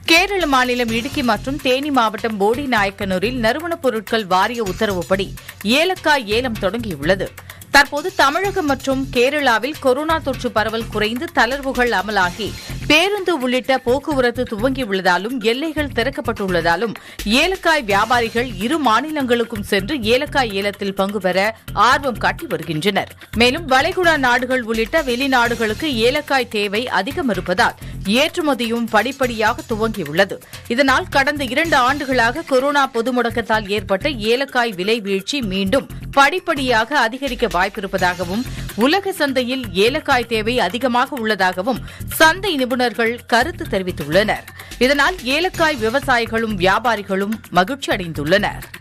கேரள மாநிலம் இடுக்கி மற்றும் தேனி மாவட்டம் போடிநாயக்கனூரில் நறுமணப் பொருட்கள் வாரிய உத்தரவுப்படி ஏலக்காய் ஏலம் தொடங்கியுள்ளது. தற்போது தமிழகம் மற்றும் கேரளாவில் கொரோனா தொற்று பரவல் குறைந்து தளர்வுகள் அமலாகி பேருந்து உள்ளிட்ட போக்குவரத்து துவங்கியுள்ளதாலும் எல்லைகள் திறக்கப்பட்டுள்ளதாலும் ஏலக்காய் வியாபாரிகள் இரு மாநிலங்களுக்கும் சென்று ஏலக்காய் ஏலத்தில் பங்கு பெற ஆர்வம் காட்டி வருகின்றனர். மேலும் வளைகுடா நாடுகள் உள்ளிட்ட வெளிநாடுகளுக்கு ஏலக்காய் தேவை அதிகம் இருப்பதால் ஏற்றுமதியும் படிப்படியாக துவங்கியுள்ளது. இதனால் கடந்த 2 ஆண்டுகளாக கொரோனா பொது முடக்கத்தால் ஏற்பட்ட ஏலக்காய் விலை வீழ்ச்சி மீண்டும் படிப்படியாக அதிகரிக்க வாய்ப்பிருப்பதாகவும் உலக சந்தையில் ஏலக்காய் தேவை அதிகமாக உள்ளதாகவும் சந்தை நிபுணர்கள் கருத்து தெரிவித்துள்ளனர். இதனால் ஏலக்காய் விவசாயிகளும் வியாபாரிகளும் மகிழ்ச்சி அடைந்துள்ளனர்.